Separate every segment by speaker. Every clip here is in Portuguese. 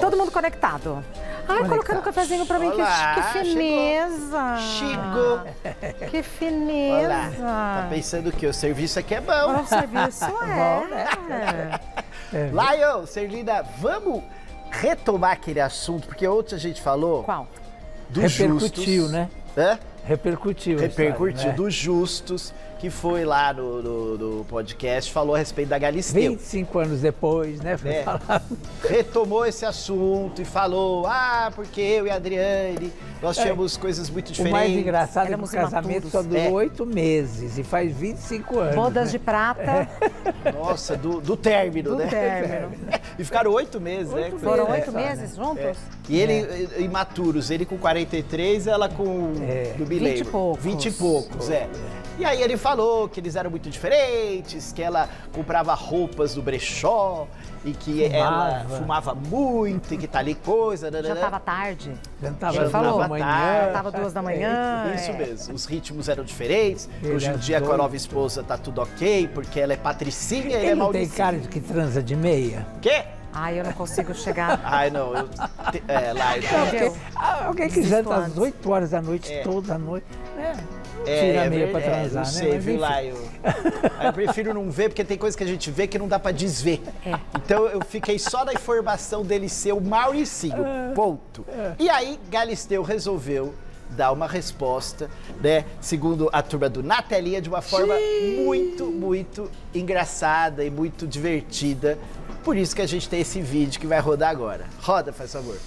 Speaker 1: Todo mundo conectado. Ai, colocando um cafezinho pra mim.
Speaker 2: Olá,
Speaker 1: que fineza.
Speaker 2: Chegou.
Speaker 1: Que fineza.
Speaker 2: Olá. Tá pensando que o serviço aqui é bom.
Speaker 1: O serviço
Speaker 3: bom,
Speaker 1: né?
Speaker 2: Lion, Serlina, vamos retomar aquele assunto, porque ontem a gente falou...
Speaker 1: Qual?
Speaker 2: Do
Speaker 3: Repercutiu,
Speaker 2: Justus,
Speaker 3: né?
Speaker 2: Hã?
Speaker 3: Repercutiu.
Speaker 2: Repercutiu,
Speaker 3: história, né?
Speaker 2: do Justus, que foi lá no podcast, falou a respeito da Galisteu.
Speaker 3: 25 anos depois, né? Foi falado.
Speaker 2: Retomou esse assunto e falou, porque eu e a Adriane, nós tínhamos coisas muito
Speaker 3: O
Speaker 2: diferentes.
Speaker 3: mais engraçado é que o
Speaker 1: Éramos
Speaker 3: casamento
Speaker 1: imaturos.
Speaker 3: só durou 8 meses e faz 25 anos.
Speaker 1: Bodas
Speaker 3: né?
Speaker 1: de prata.
Speaker 2: Nossa, do término,
Speaker 1: Do
Speaker 2: né?
Speaker 1: término.
Speaker 2: E ficaram 8 meses, né?
Speaker 1: Foram
Speaker 3: meses,
Speaker 1: 8
Speaker 3: né?
Speaker 1: meses juntos?
Speaker 2: E ele, imaturos, ele com 43, ela com, não me
Speaker 1: 20 e
Speaker 2: lembro,
Speaker 1: poucos.
Speaker 2: 20 e poucos, E aí ele falou que eles eram muito diferentes, que ela comprava roupas do brechó e que ela fumava muito e que tá ali coisa.
Speaker 1: Já tava tarde.
Speaker 3: Já tava
Speaker 1: Ele falou,
Speaker 3: da manhã.
Speaker 1: Já tava 2 da manhã.
Speaker 2: Isso mesmo, os ritmos eram diferentes.
Speaker 3: Ele
Speaker 2: Hoje em
Speaker 3: é
Speaker 2: dia com a
Speaker 3: doido.
Speaker 2: nova esposa tá tudo ok, porque ela é patricinha e ele é
Speaker 3: Ele não tem
Speaker 2: Mauricinho.
Speaker 3: cara de que transa de meia?
Speaker 2: Quê?
Speaker 1: Ai, eu não consigo chegar.
Speaker 2: Ai, não, lá eu
Speaker 1: Entendeu?
Speaker 3: Alguém que
Speaker 1: Desisto
Speaker 3: janta às
Speaker 1: antes.
Speaker 3: 8 horas da noite, toda a noite, né? Tira
Speaker 2: é
Speaker 3: a meia pra
Speaker 2: verdade,
Speaker 3: transar,
Speaker 2: não
Speaker 3: né?
Speaker 2: sei,
Speaker 3: Mas,
Speaker 2: viu,
Speaker 3: enfim.
Speaker 2: lá eu prefiro não ver, porque tem coisa que a gente vê que não dá pra desver. Então eu fiquei só na informação dele ser o Mauricinho, ponto. E aí Galisteu resolveu dar uma resposta, né, segundo a turma do Na Telinha, de uma forma muito engraçada e muito divertida. Por isso que a gente tem esse vídeo que vai rodar agora. Roda, faz favor.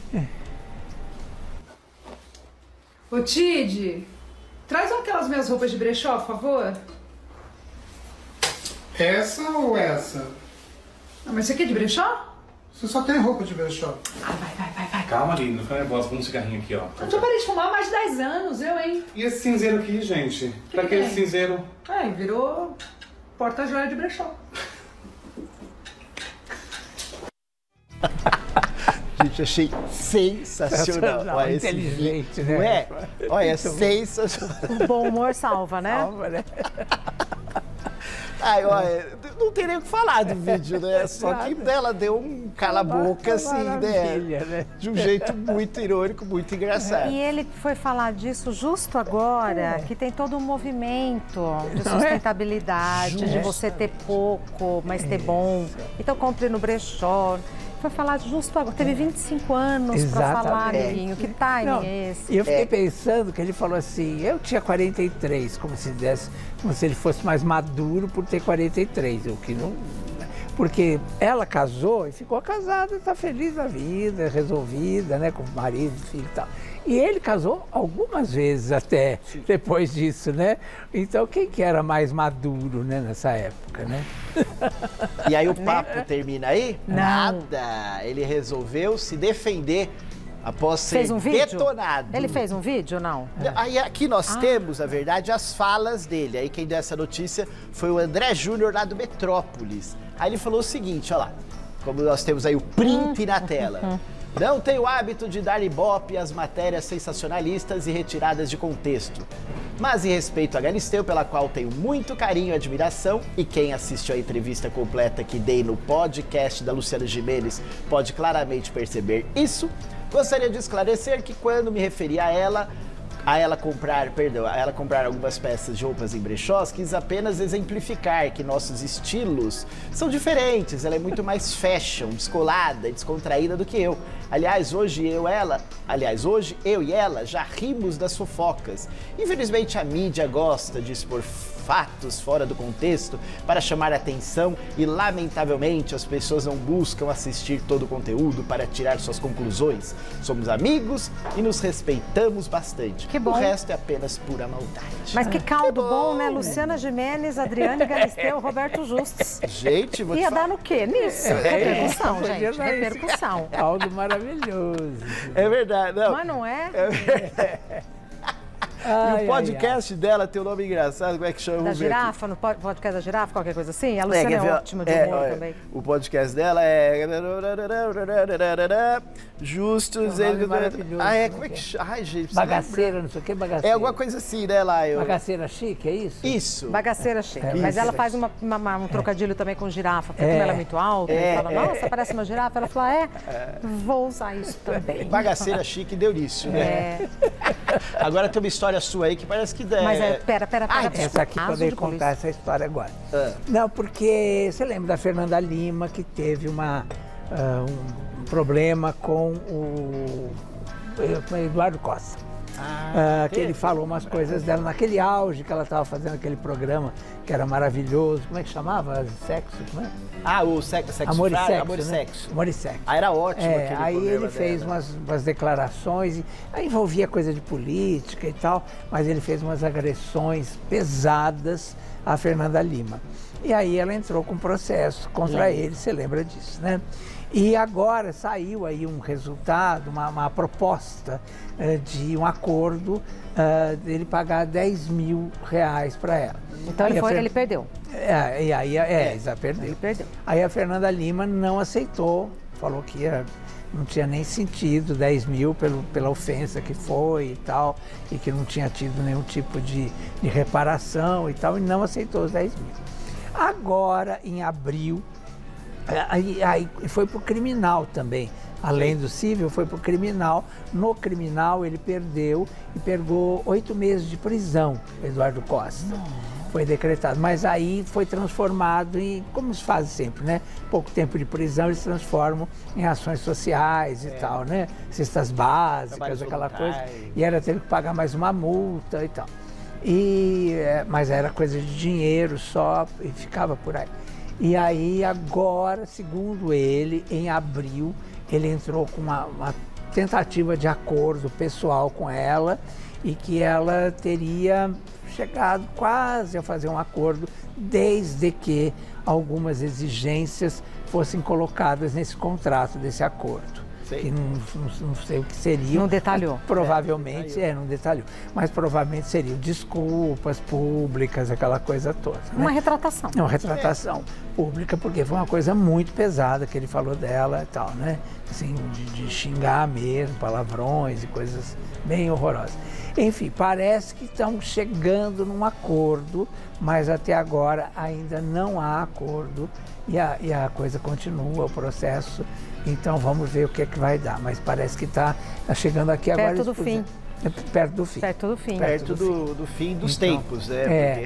Speaker 4: Ô, Tid, traz aquelas minhas roupas de brechó, por favor.
Speaker 5: Essa ou essa?
Speaker 4: Não, mas isso aqui é de brechó?
Speaker 5: Você só tem roupa de brechó.
Speaker 4: Ah, vai.
Speaker 6: Calma, Aline, não fica nervosa. Vamos um cigarrinho aqui, ó.
Speaker 4: Eu já parei de fumar há mais de 10 anos, eu, hein?
Speaker 6: E esse cinzeiro aqui, gente? Pra que
Speaker 4: é?
Speaker 6: esse cinzeiro?
Speaker 4: Ai, virou porta-joia de brechó.
Speaker 2: Gente, achei sensacional. Olha esse
Speaker 3: inteligente,
Speaker 2: vídeo.
Speaker 3: né?
Speaker 2: Não é? Olha, sensacional.
Speaker 1: O bom humor salva, né?
Speaker 3: Calma, né?
Speaker 2: Ai, olha, não tem nem o que falar do vídeo, né? Só que ela deu um cala-boca, assim, né? De um jeito muito irônico, muito engraçado.
Speaker 1: E ele foi falar disso justo agora, que tem todo um movimento de sustentabilidade, de você ter pouco, mas ter bom. Então compre no brechó. Foi falar justo agora, teve 25 anos para falar, amiguinho, que timing é esse?
Speaker 3: E eu fiquei pensando que ele falou assim, eu tinha 43, como se ele fosse mais maduro por ter 43, o que não... Porque ela casou e ficou casada, está feliz da vida, resolvida, né, com o marido, filho e tal. E ele casou algumas vezes até depois disso, né? Então quem que era mais maduro, né, nessa época, né?
Speaker 2: E aí o papo termina aí?
Speaker 1: Não.
Speaker 2: Nada. Ele resolveu se defender após ser detonado.
Speaker 1: Ele fez um vídeo ou não?
Speaker 2: Aí aqui nós temos, na verdade, as falas dele. Aí quem deu essa notícia foi o André Júnior lá do Metrópolis. Aí ele falou o seguinte, ó lá, como nós temos aí o print na tela. Não tenho o hábito de dar ibope às matérias sensacionalistas e retiradas de contexto. Mas em respeito a Galisteu, pela qual tenho muito carinho e admiração, e quem assistiu a entrevista completa que dei no podcast da Luciana Gimenez pode claramente perceber isso, gostaria de esclarecer que quando me referi a ela comprar algumas peças de roupas em brechós, quis apenas exemplificar que nossos estilos são diferentes. Ela é muito mais fashion, descolada e descontraída do que eu. Aliás, hoje eu e ela já rimos das fofocas. Infelizmente a mídia gosta de expor fatos fora do contexto para chamar a atenção e, lamentavelmente, as pessoas não buscam assistir todo o conteúdo para tirar suas conclusões. Somos amigos e nos respeitamos bastante.
Speaker 1: Que bom.
Speaker 2: O resto é apenas pura maldade.
Speaker 1: Mas que caldo bom, né? Luciana Gimenez, Adriane Galisteu, Roberto Justus.
Speaker 2: Gente, vou te
Speaker 1: Ia
Speaker 2: falar.
Speaker 1: dar no quê? Nisso. Repercussão, gente. Repercussão.
Speaker 3: Caldo maravilhoso.
Speaker 2: É verdade, não.
Speaker 1: Mas não é?
Speaker 2: E o podcast dela tem um nome engraçado, como é que chama?
Speaker 1: Da
Speaker 2: Vamos ver aqui.
Speaker 1: girafa, no podcast da girafa, qualquer coisa assim? A Luciana
Speaker 2: quer ver?
Speaker 1: é ótima de humor
Speaker 2: olha,
Speaker 1: também.
Speaker 2: O podcast dela é Justus.
Speaker 3: É um nome maravilhoso,
Speaker 2: Ah, é?
Speaker 3: como
Speaker 2: Como é
Speaker 3: é
Speaker 2: que
Speaker 3: que
Speaker 2: chama? Ai, gente.
Speaker 3: Bagaceira, não sei o que, bagaceira.
Speaker 2: É alguma coisa assim, né, Laio?
Speaker 3: Bagaceira chique, é isso?
Speaker 2: Isso.
Speaker 1: Bagaceira chique.
Speaker 3: É,
Speaker 1: Mas ela
Speaker 3: bagaceira
Speaker 1: faz um trocadilho também com girafa, porque como ela é muito alta, ele fala, nossa, parece uma girafa. Ela fala, vou usar isso também.
Speaker 2: Bagaceira chique deu nisso, né? Agora tem uma história sua aí que parece que...
Speaker 1: Mas pera.
Speaker 3: Essa aqui
Speaker 1: Caso
Speaker 3: poder
Speaker 1: de
Speaker 3: contar
Speaker 1: polícia.
Speaker 3: essa história agora. Não, porque você lembra da Fernanda Lima, que teve um problema com o Eduardo Costa. Que ele falou umas coisas dela naquele auge que ela estava fazendo aquele programa que era maravilhoso. Como é que chamava? Sexo, como é?
Speaker 2: Ah, o sexo
Speaker 3: Amor e
Speaker 2: Frágil,
Speaker 3: Sexo.
Speaker 2: Amor e
Speaker 3: né?
Speaker 2: Sexo.
Speaker 3: Amor e Sexo.
Speaker 2: Ah, era ótimo aquele
Speaker 3: Aí
Speaker 2: programa
Speaker 3: ele fez
Speaker 2: dela.
Speaker 3: umas declarações, aí envolvia coisa de política e tal, mas ele fez umas agressões pesadas à Fernanda Lima. E aí ela entrou com processo contra ele, você lembra disso, né? E agora saiu aí um resultado, uma proposta de um acordo dele pagar R$10.000 para ela.
Speaker 1: Então ele perdeu.
Speaker 3: E aí, perdeu.
Speaker 1: Ele perdeu.
Speaker 3: Aí a Fernanda Lima não aceitou, falou que não tinha nem sentido 10 mil pela ofensa que foi e tal, e que não tinha tido nenhum tipo de reparação e tal, e não aceitou os 10 mil. Agora, em abril, aí foi para o criminal também. Além do civil, foi para o criminal. No criminal, ele perdeu e pegou 8 meses de prisão, Eduardo Costa. Foi decretado, mas aí foi transformado em, como se faz sempre, né? Pouco tempo de prisão, eles transformam em ações sociais e tal, né? Cestas básicas, aquela coisa. E ela teve que pagar mais uma multa e tal. Mas era coisa de dinheiro só e ficava por aí. E aí agora, segundo ele, em abril, ele entrou com uma tentativa de acordo pessoal com ela e que ela teria chegado quase a fazer um acordo, desde que algumas exigências fossem colocadas nesse contrato desse acordo. Que não sei o que seria.
Speaker 1: Não detalhou.
Speaker 3: Provavelmente, não detalhou. Mas provavelmente seriam desculpas públicas, aquela coisa toda.
Speaker 1: Uma
Speaker 3: né?
Speaker 1: retratação.
Speaker 3: Uma retratação pública, porque foi uma coisa muito pesada que ele falou dela e tal, né? Assim, de xingar mesmo, palavrões e coisas bem horrorosas. Enfim, parece que estão chegando num acordo, mas até agora ainda não há acordo e a coisa continua, o processo. Então vamos ver o que é que vai dar, mas parece que está chegando aqui agora.
Speaker 1: Perto do fim.
Speaker 3: Perto do fim.
Speaker 1: Perto do fim.
Speaker 2: Perto do fim dos tempos, né?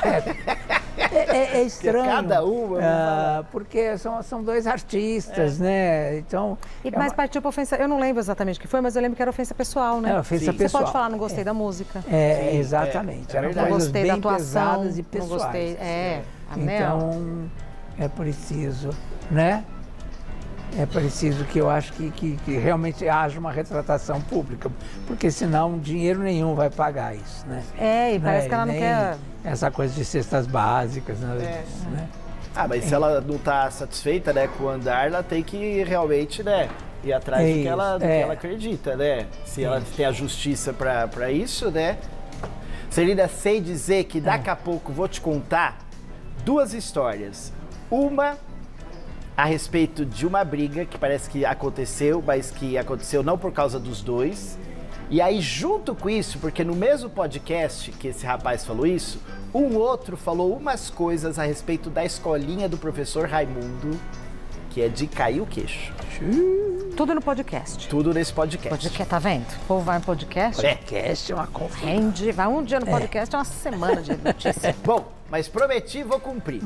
Speaker 3: É estranho.
Speaker 2: Cada uma.
Speaker 3: Porque são dois artistas, né? Então.
Speaker 1: Mas partiu para ofensa. Eu não lembro exatamente o que foi, mas eu lembro que era ofensa pessoal, né?
Speaker 3: É, ofensa
Speaker 2: Sim.
Speaker 3: pessoal.
Speaker 1: Você pode falar, não gostei da música.
Speaker 3: Exatamente. Eram
Speaker 1: Não
Speaker 3: coisas
Speaker 1: gostei
Speaker 3: bem
Speaker 1: da atuação.
Speaker 3: pesadas e
Speaker 1: Não
Speaker 3: pessoais.
Speaker 1: gostei.
Speaker 3: Então, é preciso, né? É preciso que eu acho que realmente haja uma retratação pública, porque senão dinheiro nenhum vai pagar isso, né?
Speaker 1: E parece que ela não
Speaker 3: Nem
Speaker 1: quer...
Speaker 3: essa coisa de cestas básicas, nada disso, né?
Speaker 2: Mas se ela não está satisfeita, né, com o andar, ela tem que realmente, né, ir atrás do que ela acredita, né? Se ela tem a justiça para isso, né? Celina, sei dizer que daqui a pouco vou te contar 2 histórias. Uma a respeito de uma briga que parece que aconteceu, mas que aconteceu não por causa dos dois. E aí, junto com isso, porque no mesmo podcast que esse rapaz falou isso, um outro falou umas coisas a respeito da escolinha do professor Raimundo, que é de cair o queixo.
Speaker 1: Tudo no podcast.
Speaker 2: Tudo nesse podcast.
Speaker 1: Podcast, tá vendo? O povo vai no podcast.
Speaker 3: Podcast é uma confusão.
Speaker 1: Rende, vai um dia no podcast, é uma semana de notícia.
Speaker 2: Bom, mas prometi, vou cumprir.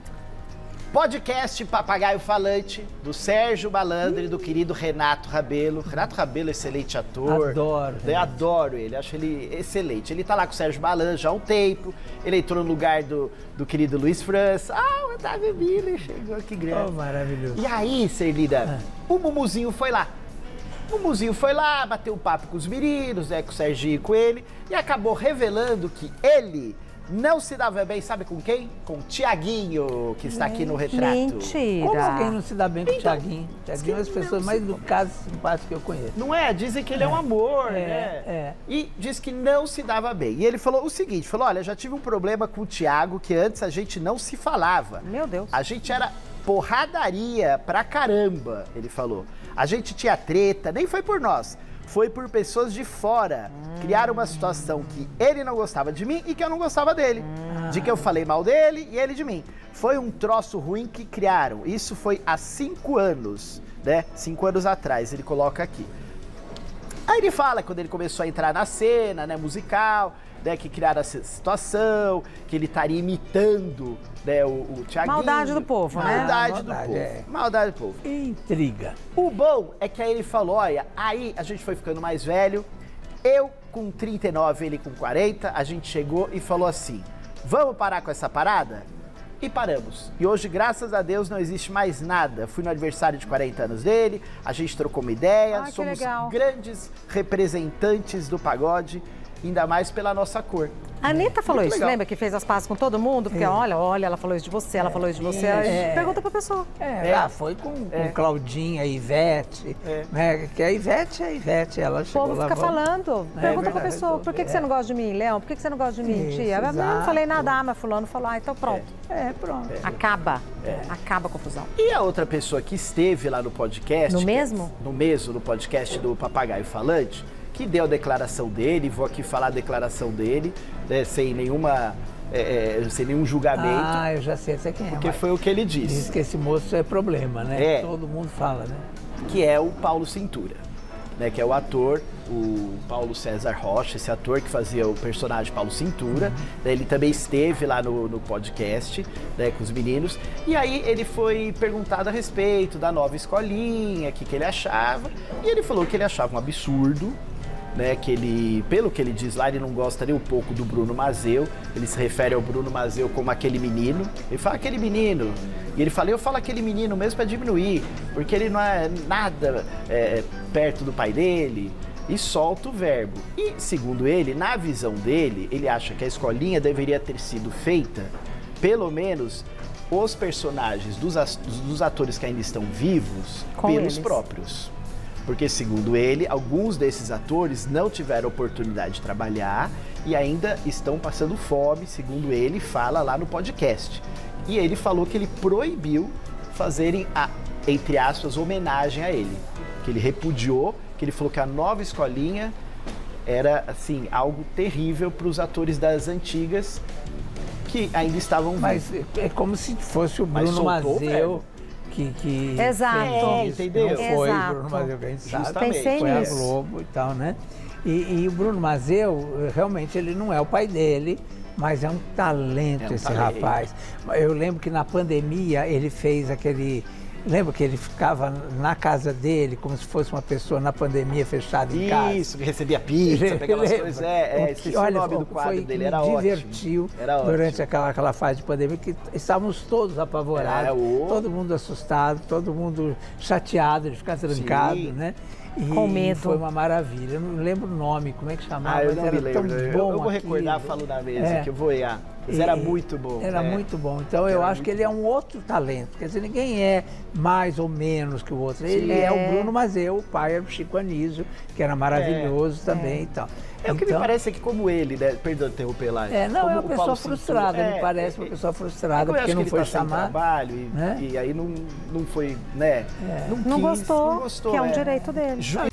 Speaker 2: Podcast Papagaio Falante, do Sérgio Malandro e do querido Renato Rabelo. Renato Rabelo, excelente ator.
Speaker 3: Adoro.
Speaker 2: Eu adoro ele, acho ele excelente. Ele tá lá com o Sérgio Malandro já há um tempo. Ele entrou no lugar do querido Luiz França. O Otávio Miller chegou, que grande.
Speaker 3: Maravilhoso.
Speaker 2: E aí, Celina, o Mumuzinho foi lá. O Mumuzinho foi lá, bateu um papo com os meninos, né, com o Serginho e com ele, e acabou revelando que ele não se dava bem, sabe com quem? Com o Tiaguinho, que está aqui no retrato.
Speaker 1: Mentira.
Speaker 3: Como alguém não se dá bem com o Tiaguinho? Tiaguinho é uma das pessoas mais educadas e simpáticas que eu conheço.
Speaker 2: Não é? Dizem que ele é um amor, né? E diz que não se dava bem. E ele falou o seguinte, falou, olha, já tive um problema com o Tiago, que antes a gente não se falava.
Speaker 1: Meu Deus.
Speaker 2: A gente era porradaria pra caramba, ele falou. A gente tinha treta, nem foi por nós, foi por pessoas de fora. Criaram uma situação que ele não gostava de mim e que eu não gostava dele. De que eu falei mal dele e ele de mim. Foi um troço ruim que criaram. Isso foi há 5 anos, né? 5 anos atrás, ele coloca aqui. Aí ele fala quando ele começou a entrar na cena, né, musical, né, que criaram essa situação, que ele estaria imitando, né, o Thiaguinho.
Speaker 1: Maldade do povo, né?
Speaker 2: Maldade do povo. Maldade do povo.
Speaker 3: Intriga.
Speaker 2: O bom é que aí ele falou, olha, aí a gente foi ficando mais velho, eu com 39, ele com 40, a gente chegou e falou assim, vamos parar com essa parada? E paramos. E hoje, graças a Deus, não existe mais nada. Fui no aniversário de 40 anos dele, a gente trocou uma ideia, somos grandes representantes do pagode, ainda mais pela nossa cor.
Speaker 1: A Anitta falou
Speaker 2: Muito
Speaker 1: isso,
Speaker 2: legal.
Speaker 1: lembra que fez as pazes com todo mundo? Porque olha, ela falou isso de você, ela falou isso de você. Pergunta pra pessoa.
Speaker 3: Foi com Claudinha, Ivete, né? Que a Ivete ela
Speaker 1: O
Speaker 3: chegou
Speaker 1: povo
Speaker 3: lá.
Speaker 1: fica falando. Pergunta pra
Speaker 3: verdade,
Speaker 1: pessoa, por que você não gosta de mim, Leão? Por que você não gosta de mim,
Speaker 3: Isso,
Speaker 1: tia? Eu não
Speaker 3: exato.
Speaker 1: falei nada, mas fulano falou, então pronto.
Speaker 3: Pronto.
Speaker 1: Acaba. Acaba a confusão.
Speaker 2: E a outra pessoa que esteve lá no podcast...
Speaker 1: No mesmo?
Speaker 2: No mesmo, no podcast do Papagaio Falante, que deu a declaração dele, vou aqui falar a declaração dele, né, sem nenhum julgamento.
Speaker 3: Eu já sei quem é.
Speaker 2: Porque foi o que ele
Speaker 3: Diz
Speaker 2: disse,
Speaker 3: que esse moço é problema, né?
Speaker 2: É.
Speaker 3: Todo mundo fala, né?
Speaker 2: que é o Paulo Cintura, né, que é o ator, o Paulo César Rocha, esse ator que fazia o personagem Paulo Cintura, né, ele também esteve lá no podcast, né, com os meninos, e aí ele foi perguntado a respeito da nova escolinha, o que ele achava, e ele falou que ele achava um absurdo, né, que ele, pelo que ele diz lá, ele não gosta nem um pouco do Bruno Mazzeo, ele se refere ao Bruno Mazzeo como aquele menino, ele fala aquele menino, e ele fala, eu falo aquele menino mesmo para diminuir, porque ele não é nada perto do pai dele, e solta o verbo. E, segundo ele, na visão dele, ele acha que a escolinha deveria ter sido feita, pelo menos, os personagens dos atores que ainda estão vivos,
Speaker 1: Com
Speaker 2: pelos
Speaker 1: eles.
Speaker 2: próprios. Porque, segundo ele, alguns desses atores não tiveram oportunidade de trabalhar e ainda estão passando fome, segundo ele, fala lá no podcast. E ele falou que ele proibiu fazerem a, entre aspas, homenagem a ele. Que ele repudiou, que ele falou que a nova escolinha era, assim, algo terrível para os atores das antigas que ainda estavam vivos.
Speaker 3: Mas é como se fosse o
Speaker 2: Mas
Speaker 3: Bruno
Speaker 2: soltou o
Speaker 3: Mazzeo
Speaker 2: verbo.
Speaker 3: que
Speaker 1: Exato.
Speaker 3: fez isso.
Speaker 2: Entendeu?
Speaker 3: Não foi
Speaker 1: Exato.
Speaker 3: o Bruno Mazzeo que a gente sabe.
Speaker 2: Justamente.
Speaker 1: Pensei
Speaker 3: Foi a
Speaker 1: nisso.
Speaker 3: Globo e tal, né? E o Bruno Mazzeo, realmente, ele não é o pai dele, mas é um talento esse
Speaker 2: talento.
Speaker 3: rapaz. Eu lembro que na pandemia ele fez aquele... Lembra que ele ficava na casa dele, como se fosse uma pessoa na pandemia fechada em casa?
Speaker 2: Isso, que recebia pizza, aquelas coisas. Esqueci o nome do quadro dele, era ótimo.
Speaker 3: Divertiu
Speaker 2: Era ótimo.
Speaker 3: durante aquela fase de pandemia, que estávamos todos apavorados, todo mundo assustado, todo mundo chateado de ficar trancado,
Speaker 2: Sim.
Speaker 3: né? E
Speaker 1: Com medo.
Speaker 3: foi uma maravilha. Eu não lembro o nome, como é que chamava,
Speaker 2: Eu
Speaker 3: mas
Speaker 2: não
Speaker 3: era
Speaker 2: me lembro.
Speaker 3: tão
Speaker 2: Eu
Speaker 3: bom
Speaker 2: vou recordar,
Speaker 3: aquilo.
Speaker 2: falo na mesa, que eu vou olhar. Mas era muito bom.
Speaker 3: Era muito bom. Então eu acho que ele é um outro talento. Quer dizer, ninguém é mais ou menos que o outro. Ele é o Bruno Mazzeo, o pai era o Chico Anísio, que era maravilhoso também e tal.
Speaker 2: O que me parece é que como ele, né? Perdão de interromper lá.
Speaker 3: Não,
Speaker 2: como
Speaker 3: é uma
Speaker 2: o
Speaker 3: pessoa
Speaker 2: Paulo
Speaker 3: frustrada,
Speaker 2: Cintura,
Speaker 3: me parece uma pessoa frustrada,
Speaker 2: eu acho
Speaker 3: porque
Speaker 2: que
Speaker 3: não
Speaker 2: ele
Speaker 3: foi
Speaker 2: tá sem
Speaker 3: chamado.
Speaker 2: trabalho
Speaker 3: né?
Speaker 2: e aí não foi, né?
Speaker 1: Não
Speaker 2: quis,
Speaker 1: gostou, que é um
Speaker 2: é.
Speaker 1: direito dele.